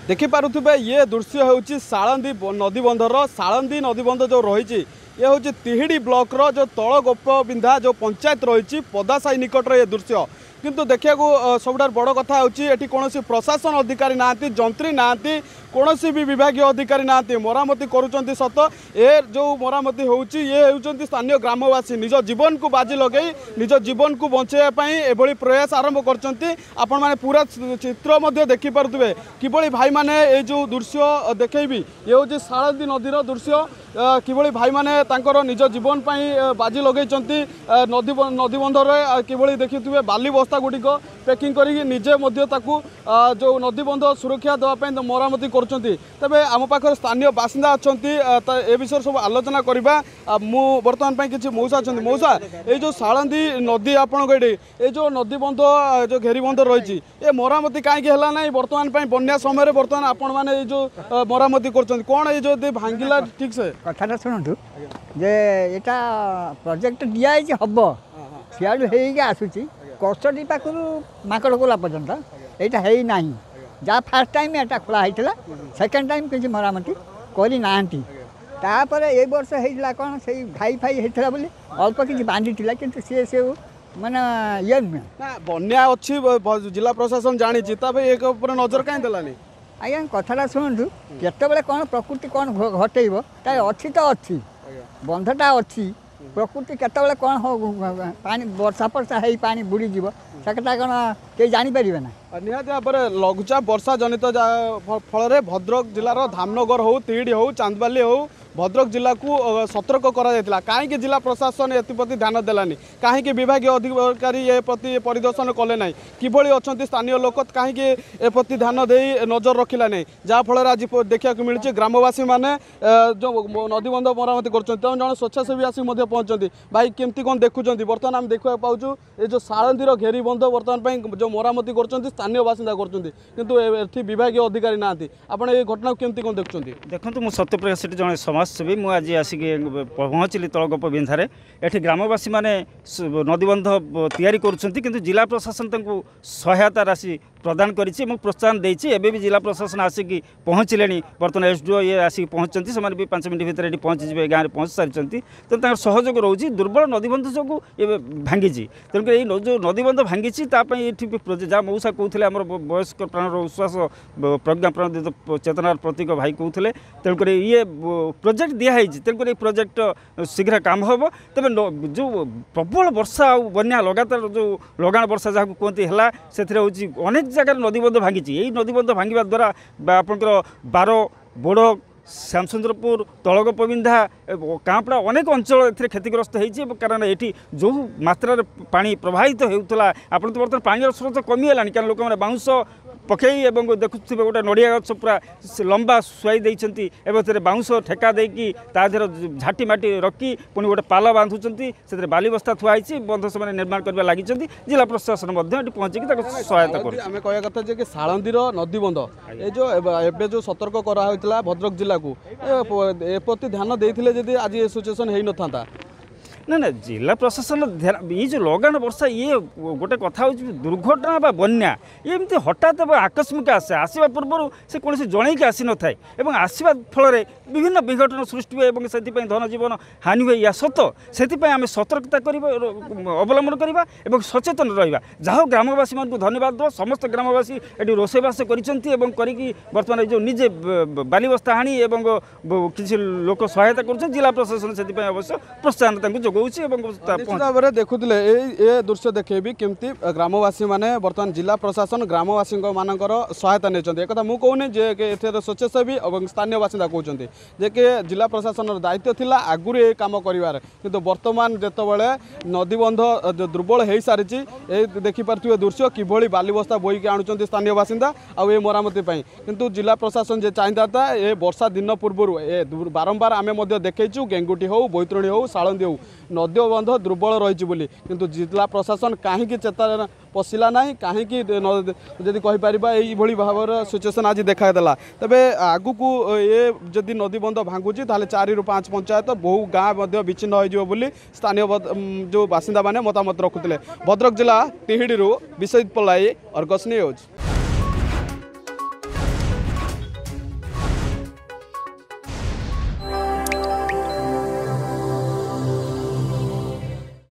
देखिपे ये दृश्य हूँ सालंदी नदीबंधर सालंदी नदीबंध जो रही ये हूँ तिहिड़ी ब्लॉकर जो तल गोपबिंधा जो पंचायत रही पदासाई निकटर ये दृश्य किंतु देखा सब बड़ कथा होती कौन प्रशासन अधिकारी ना जंत्री ना कौन भी विभाग अधिकारी ना मरामती करुँच सत ए जो मरामती होती ये होती स्थानीय ग्रामवासी निज जीवन को बाजी लगे निज जीवन को बचाई एभली प्रयास आरंभ कर पूरा चित्र देखिपे किभली भाई मैंने ये जो दृश्य देखी ये हूँ सालंदी नदीर दृश्य किभली भाई मैंने निज जीवन बाजी लगे नदीबंधर किभली देखिए बाली बस्ता गुड़िक पैकिंग करके निजे जो नदीबंध सुरक्षा देवाई मरामती कर तेरे आम पाखे स्थानीय बासिंदा अच्छा ए विषय सब आलोचना करवा मु बर्तमान किसी मौसा अच्छा मौसा ये जो सालंदी नदी आपण ये जो नदीबंध जो घेरीबंध रही ये मरामती कहीं है बर्तमान बन्या समय बर्तमान आपण मैंने जो मरामती कर कौन ये जो भांगिला ठीक से कथा शुणु जे एटा प्रोजेक्ट दिखाई हम सियाड़ू आसूसी कस्टडी पाखु माकड़ कोला पर्यंत यहाँ है ना जहाँ फास्ट टाइम एटा खोला होता सेकेंड टाइम किसी मरामती करना तापर ए वर्ष होता कौन से घाई फाई होता बोली अल्प किसी बांधी कि सी माने ये नुहे बन्या अच्छी जिला प्रशासन जानी एक नजर कहीं देलानी आज्ञा कथा शुणु केतबले कौन प्रकृति कौन घटेब अच्छी तो अच्छी बंधटा अच्छी प्रकृति केतबले कौन हो पानी वर्षा पर्षा है पानी बुड़ी जीव सेटा कौन कहीं जापर ना निहाती भाव में लघुचाप वर्षा जनित फल भद्रक जिलार धामनगर हो तिहिड़ी हो चांदबाली हो भद्रक जिला को सतर्क करा कहीं जिला प्रशासन एप्रति ध्यान देलानी कहीं विभाग अधिकारी ए प्रति परिदर्शन कले ना किभली अच्छा स्थानीय लोक कहीं एप्रति ध्यान दे नजर रखिला नहीं जहाँफल आज देखा मिली ग्रामवासी मैंने जो नदीबंध मरामती कर जन स्वेच्छासेवी आसिक पहुंचती भाई केमती कौन देखुं बर्तमान आम देखा पाचु ये जो सालंदीर घेरीबंध बर्तमान जो मरामती कर स्थानीय बासिंदा कर विभाग अधिकारी ना आप घटना केमती कौन देखुं देखो मुझे सत्यप्रकाश सेठी जड़े समाजसेवी मुझे आज आसिक पहुँचली तलगोप बिंधारे एठी ग्रामवासी माने नदीबंध तैयारी करुँच जिला प्रशासन तक सहायता राशि प्रदान करिछि प्रोत्साहन देछि एबे भी जिला प्रशासन आसिक पहुँचले बर्तमान एसडीओ ये आसिक पहुँचती से भी 5 मिनट भितर ये पहुँची जाए गाँव में पहुँच सारी तो सहयोग रोचे दुर्बल नदीबंध जो ये भांगी तेणुक जो नदीबंध भांगी ये जहाँ मौसा कहते आम वयस्क प्राण विश्वास प्रज्ञा प्राण चेतनार प्रतीक भाई कहते तेणुक ये प्रोजेक्ट दिखाई तेणुक प्रोजेक्ट शीघ्र काम हम तेज जो प्रबल वर्षा बन्या लगातार जो लगाण वर्षा जहाँ कहते हैं से अनेक जगह नदीबंध भांगी यही नदीबंध भांगा द्वारा आपंकर बार बोड़ श्यामचंद्रपुर तलगोपबिंधा कांपड़ा अनेक अंचल क्षतिग्रस्त होती कारण ये जो मात्रा पानी प्रवाहित होता आप बर्तमान पानी स्रोत कमीगलानी कारण लोक मैंने बाउंश पकई एवं देखुए गोटे नड़िया गच पूरा लंबा शुआई देती बाउंश ठेका देकी देहर झाटी माटी रखी पुणी गोटे पाल बांधुंट से बाली बस्ता थुआई बंध से निर्माण करने लगी जिला प्रशासन पहुंचिक सहायता कर कह कथा कि सालंदीर नदीबंध ये जो एवं जो सतर्क कराला भद्रक जिला को एप्रति ध्यान देते आज ये सिचुएसन हो न था ना ना जिला प्रशासन ये जो लगाण वर्षा ये गोटे कथा दुर्घटना बा बन्या एमती हठात आकस्मिक आसे आसवा पूर्व से कौन जनईक आसी न था और आसवा फल विभिन्न विघटन सृष्टि हुए और से धन जीवन हानि हुए या सत से आम सतर्कता अवलम्बन करवा और सचेतन रहा जहाँ ग्रामवासी मान धन्यवाद दो समस्त ग्रामवासी ये रोषेबास करतमान जो निजे बाली बस्ता हाणी किसी लोक सहायता कर जिला प्रशासन से अवश्य प्रोत्साहन भाव में देखुले ये दृश्य देखेबी केमती ग्रामवासी माने बर्तमान जिला प्रशासन ग्रामवासी मानकर सहायता नहीं एक मुझे कहूनी जे स्वेच्छासेवी और स्थानीय बासिंदा कहते जे कि जिला प्रशासन दायित्व थिला आगुरी ये काम करिवार किंतु वर्तमान जेतबेले नदीबंध दुर्बल हो सारी देखिपे दृश्य किभली बालीबस्ता बोईकी आणुचंती स्थानीय बासिंदा आउ ये मरामती किंतु जिला प्रशासन जे चाहिदा ये वर्षा दिन पूर्व ए बारंबार आम देखु गेंगुटी हो बैतरणी हो सालंदी हो नदीबंध दुर्बल रही किंतु जिला प्रशासन कहीं चेता पशिला ना कहीं जदि कहीपर यही भाव सिचुएसन आज देखादेला तेरे आगु को ये जदि नदीबंध भांगुची 4 ରୁ 5 पंचायत बहु गाँव विच्छिन्न हो स्थानीय जो बासिंदा मैंने मतामत रखुते भद्रक जिला तिहिड़ी विश्वजित पल्लाई अर्गस न्यूज।